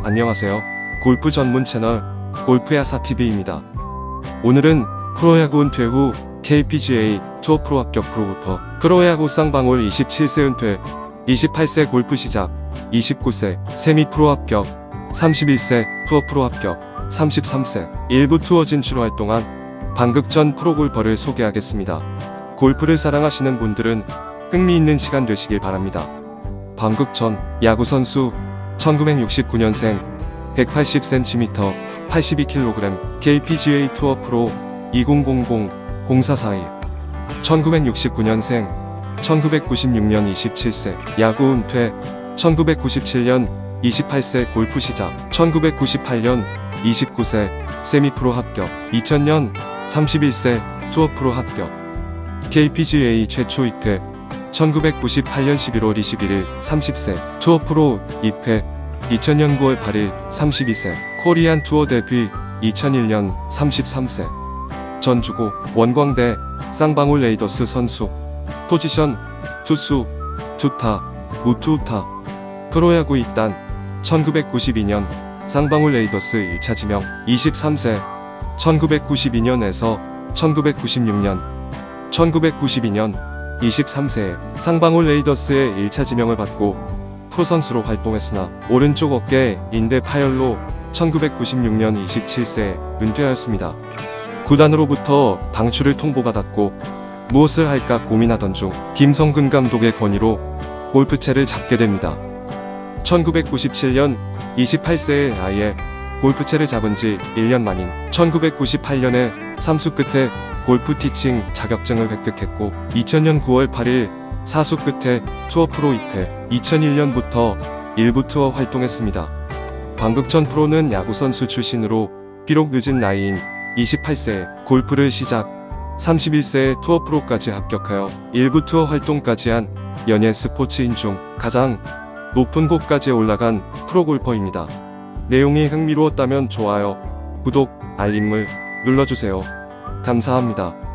안녕하세요. 골프 전문 채널 골프야사TV입니다. 오늘은 프로야구 은퇴 후 KPGA 투어 프로 합격 프로골퍼, 프로야구 쌍방울 27세 은퇴, 28세 골프 시작, 29세 세미 프로 합격, 31세 투어 프로 합격, 33세 일부 투어 진출 활동한 방극전 프로골퍼를 소개하겠습니다. 골프를 사랑하시는 분들은 흥미있는 시간 되시길 바랍니다. 방극전 야구선수, 1969년생, 180cm, 82kg, KPGA 투어 프로, 2000-0441. 1969년생, 1996년 27세, 야구 은퇴, 1997년 28세 골프 시작, 1998년 29세 세미프로 합격, 2000년 31세 투어 프로 합격. KPGA 최초 입회, 1998년 11월 21일 30세 투어 프로 입회, 2000년 9월 8일 32세 코리안 투어 데뷔, 2001년 33세 전주고 원광대 쌍방울 레이더스 선수, 포지션 투수, 투타, 우투우타. 프로야구 입단 1992년 쌍방울 레이더스 1차 지명, 23세 1992년에서 1996년 23세에 쌍방울 레이더스의 1차 지명을 받고 프로선수로 활동했으나 오른쪽 어깨 인대 파열로 1996년 27세에 은퇴하였습니다. 구단으로부터 방출을 통보받았고 무엇을 할까 고민하던 중 김성근 감독의 권유로 골프채를 잡게 됩니다. 1997년 28세의 나이에 골프채를 잡은 지 1년 만인 1998년에 삼수 끝에 골프 티칭 자격증을 획득했고 2000년 9월 8일 사수 끝에 투어 프로 입회, 2001년부터 일부 투어 활동했습니다. 방극전 프로는 야구선수 출신으로 비록 늦은 나이인 28세에 골프를 시작, 31세에 투어 프로까지 합격하여 일부 투어 활동까지 한 연예 스포츠인 중 가장 높은 곳까지 올라간 프로골퍼입니다. 내용이 흥미로웠다면 좋아요, 구독, 알림을 눌러주세요. 감사합니다.